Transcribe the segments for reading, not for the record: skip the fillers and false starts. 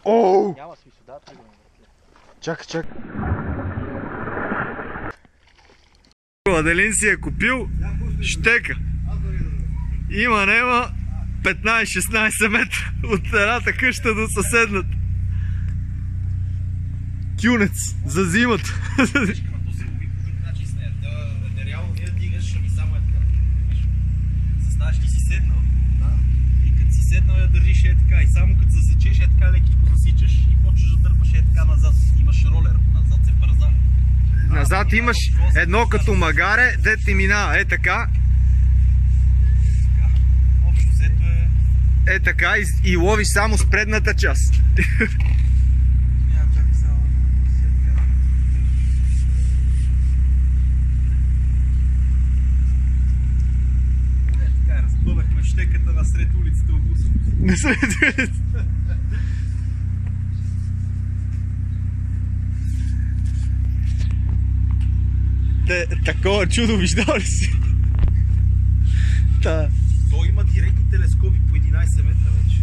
Оу! Няма смисъл, да, тръгваме. Чакай. Аделин си е купил щека. Нема 15-16 метра от едната къща до съседната. Тюнец за зимата. Реално не дигаш, ами само е така. Заставаш, ти си седнал. И като си седнал я държиш е така. И само като засечеш е така лекичко засичаш и почваш да дърпаш е така назад. Имаш ролер, назад се параза. Назад имаш едно като магаре, де ти минава. Е така. Общо взето е... Е така и ловиш само с предната част. Разпънахме щеката насред улицата от Усо. Насред улицата. Такова чудо виждал ли си? Той има директни телескопи по 11 метра вече.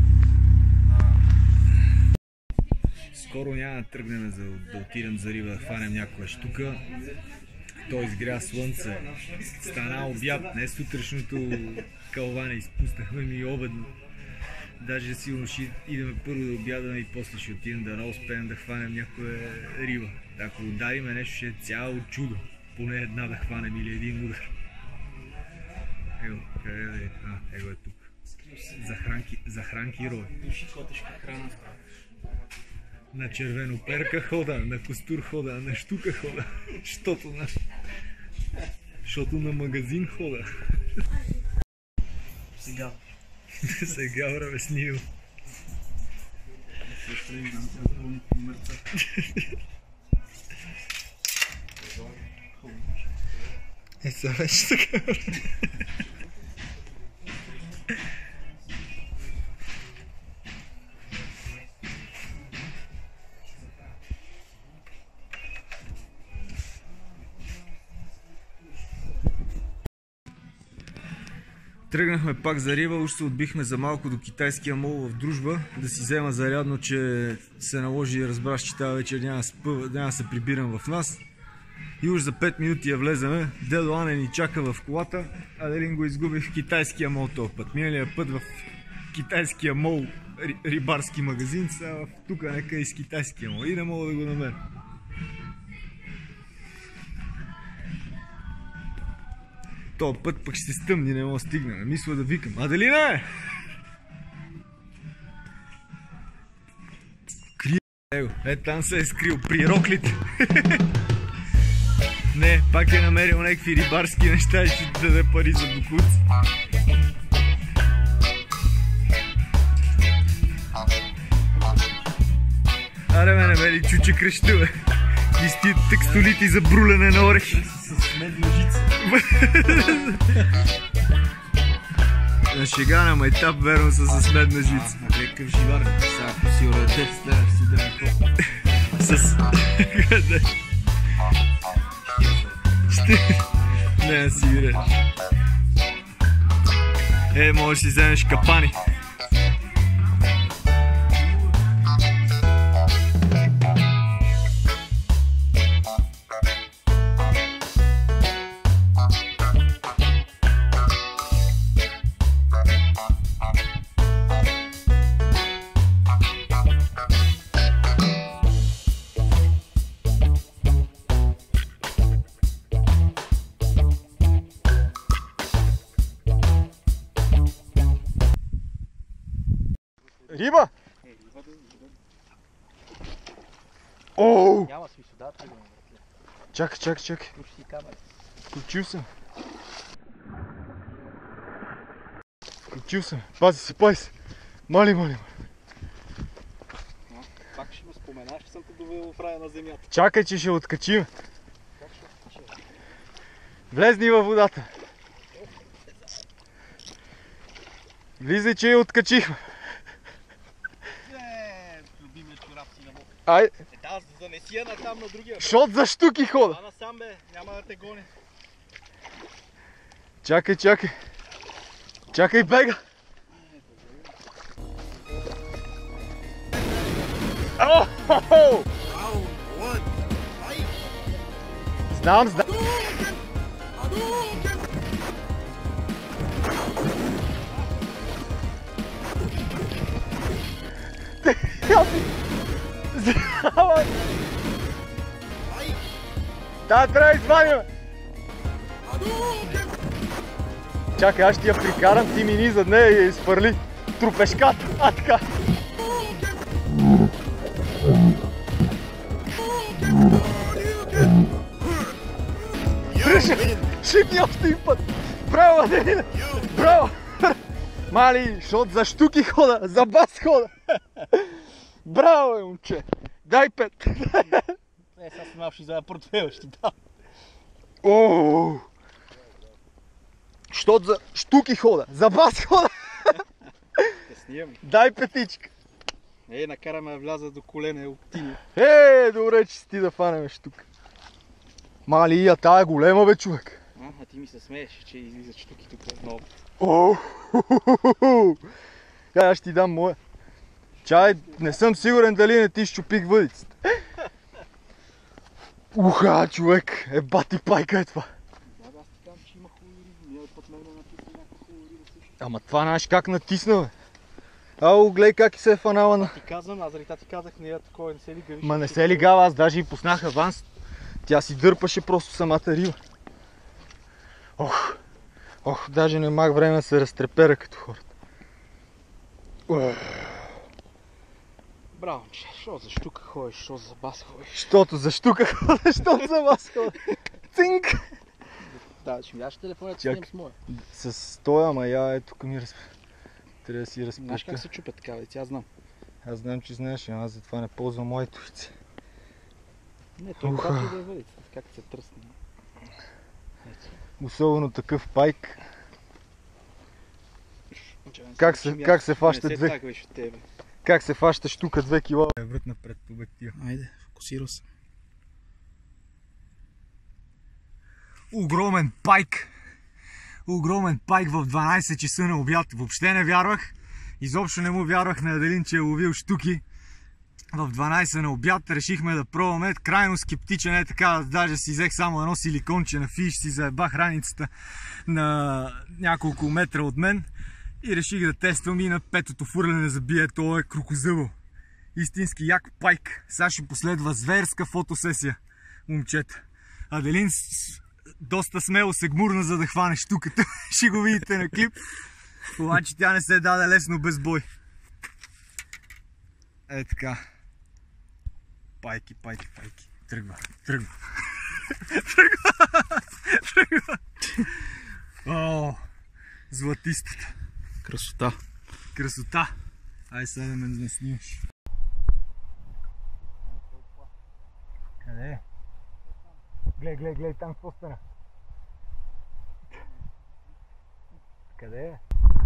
Скоро няма да тръгнем да отидем за риба, да хванем някоя щука. Той изгря слънце, стана обяд, не сутрешното калване, изпуснахме ми обедно. Даже сигурно ще идем първо да обядаме и после ще отидем да успеем да хванем някоя риба. Ако удариме нещо, ще е цяло чудо. Поне една да хванем или един удар. Его, къде да е? Его е тук. Захранки рой. Души котешка храна. На червеноперка хода, на костур хода, на щука хода. Защото на магазин хода. Сега. Сега бре, снимам. Също им дам телефон по номерца. Е, сега вече така. Тръгнахме пак за риба, уж се отбихме за малко до китайския мол в Дружба, да си взема зарядно, че се наложи и разбраш, че тази вечер няма да се прибирам в нас. И уж за 5 минути я влеземе, дедо Ане ни чака в колата, Аделин го изгуби в китайския мол този път. Миналия път в китайския мол рибарски магазин, сега в тук нека из китайския мол и не мога да го намеря. Този път пък ще се стъмни, не мога да стигнем. Мисля да викам. Аделина! Крие, его. Е, там се е скрил. При роклите. Не, пак е намерил някакви рибарски неща и ще даде пари за букуци. Аре ме, намери чуче крещу, бе. И с тия текстолити за брулене на орехи. С медна жица. На шега на майтап, верно са с медна жица. Лекъв живарник. Сега ако си уредец, да си дрън хоп. С... Не, си вире. Е, можеш да си вземеш капани. Риба? Оу! Няма смисъл, да, тръгваме. Чакай. Включи си камера. Включил съм. Пази се. Мали. Пак ще ме споменаш, че съм те довел в рая на земята. Чакай, че ще откачим. Как ще откачим? Влезни във водата. Влизай, че я откачихме. Любимият чорап си на мокър. Ай! Аз занеси я натам на другия. Шот за щуки хода. Това насам бе, няма да те гони. Чакай. Чакай, бега. Знам. Да, трябва да извадим! Чакай, аз ще я прикарам, ти мини зад нея и я изпърли трупешката. А, така. Шипни още един път! Браво, Аделина! Браво! Мали, защото за щуки хода, за бас хода! Браво, момче! Дай 5! Сега си малко ще изяда портфела, ще ти дам. Ооо! Защото за щуки хода, за бас хода! Да снимам. Дай 5! Накараме да вляза до колена оптини. Добре, че си ти да фанеме штука. Мали, и тая е голема, бе, човек. А ти ми се смееш, че излизат штуки тук много. Аз ще ти дам моя. Чай, не съм сигурен дали не ти щупих въдицата. Уха, човек, бати пайка е това. Да, аз ти казвам, че има хубави риби. Минал път ме натисна някаква хубава риба също. Ама това знаеш как натисна, бе. Ало, гледай как и се е фанала на... Ти казвам, аз заради ти казах, не такова, не се лига. Ма не се лигава, аз даже и пуснах аванс. Тя си дърпаше просто самата риба. Даже нямах време да се разтрепера като хората. Браво, че, що за щука ходиш, що за бас ходиш? Щото за щука ходиш, щото за бас ходиш. Цинк! Да, ще ми даш телефона, че снимам с моя. С тоя, ама я тук ми трябва да си разпръща. Знаеш как се чупят така, бе, аз знам. Аз знам, че знаеш, ама аз затова не ползвам моето яйце. Не, той когато да е въдицата, как се тръсне. Особено такъв пайк. Как се фаща 2? Как се фаща штука 2 кила? Врат напред по обектива. Айде, фокусирал се. Огромен пайк! Огромен пайк в 12 часа на обяд. Въобще не вярвах. Изобщо не му вярвах на Аделин, че е ловил щуки. В 12 на обяд решихме да пробваме. Крайно скептичен е така, даже си взех само едно силиконче на фиш, си заебах раницата на няколко метра от мен и реших да тествам и на петото фурлене забие, то е крокозъбъл. Истински як пайк. Сега ще последва зверска фотосесия, момчета. Аделин доста смело се гмурна, за да хване щуката. Ще го видите на клип. Обаче тя не се даде лесно без бой. Е така. Пайки. Тръгва. О, златистата. Красота. Ай сега да ме не снимаш. Къде е? Гледай там какво стана. Къде е?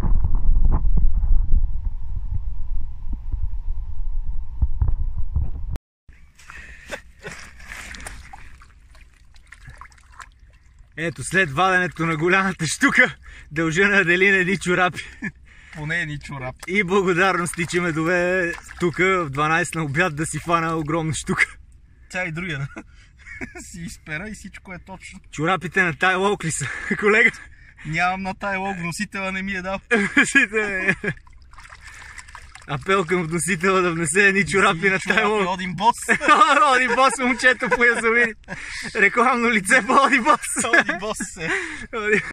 Ето, след ваденето на голямата щука, дължа на Аделина едни чорапи. Поне едни чорапи. И благодарности, че ме доведе тук в 12 на обяд да си фана огромна щука. Тя и другия, да? Си изпера и всичко е точно. Чорапите на тая лок ли са, колега? Нямам на тая лок, вносителя не ми е дал. Апел към вносителя да внесе едни чорапи на тая лок. Родин бос. Родин бос, момчето по язовири. Рекламно лице по Родин бос. Родин бос се.